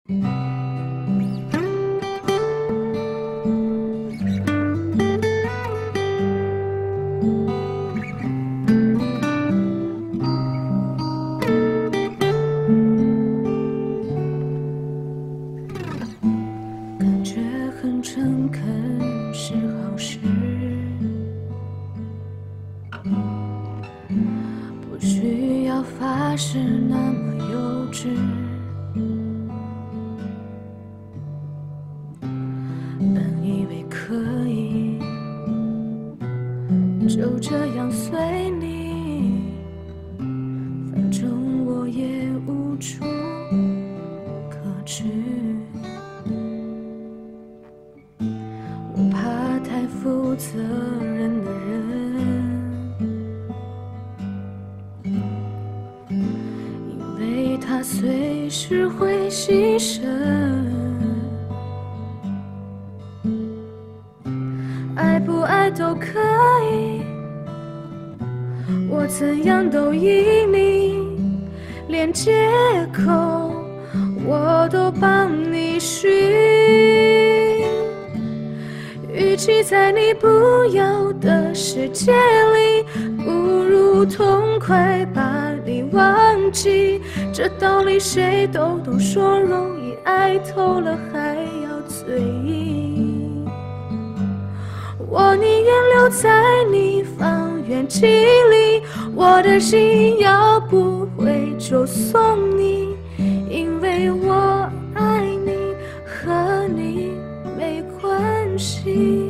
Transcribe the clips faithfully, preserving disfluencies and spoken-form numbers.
感觉很诚恳是好事，不需要发誓那么幼稚。本以为可以就这样随你，反正我也无处可去。我怕太负责任的人，因为他随时会牺牲。爱不爱都可以，我怎样都依你，连借口我都帮你寻。与其在你不要的世界里，不如痛快把你忘记。这道理谁都懂，说容易，爱透了还要嘴硬。我宁愿留在你方圆几里，我的心要不回就送你，因为我爱你，和你没关系。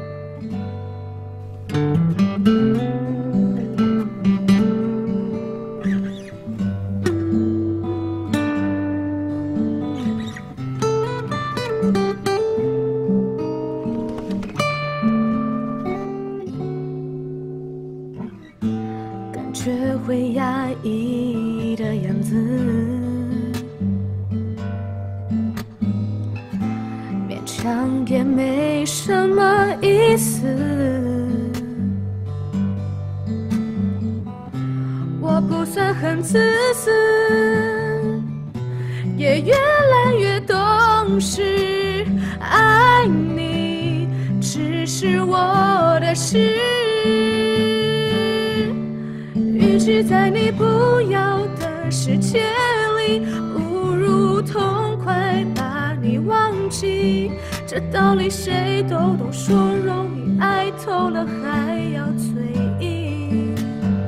感觉会压抑的样子，勉强也没什么意思。我不算很自私，也越来越懂事。爱你只是我的事，与其在你不要的世界里，不如痛快把你忘记。这道理谁都懂，说容易，爱透了还要嘴硬。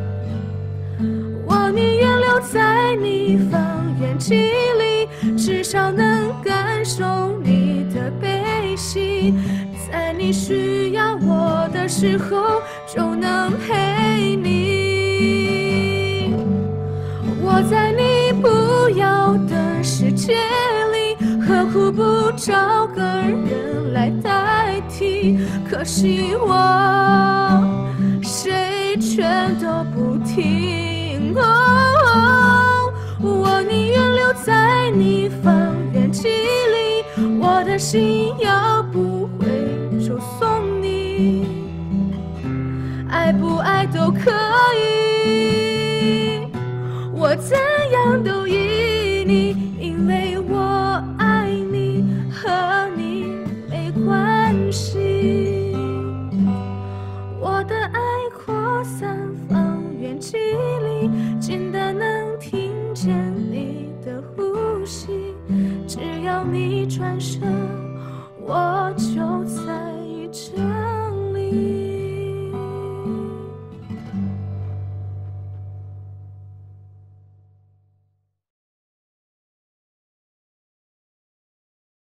我宁愿留在你方圆几里，至少能感受你的悲喜，在你需要我的时候就能陪你。我在你不要的世界里，何苦不找个人来代替？可惜我谁全都不听。哦，我宁愿留在你方圆几里，我的心要不回就送你，爱不爱都可以，我怎样都依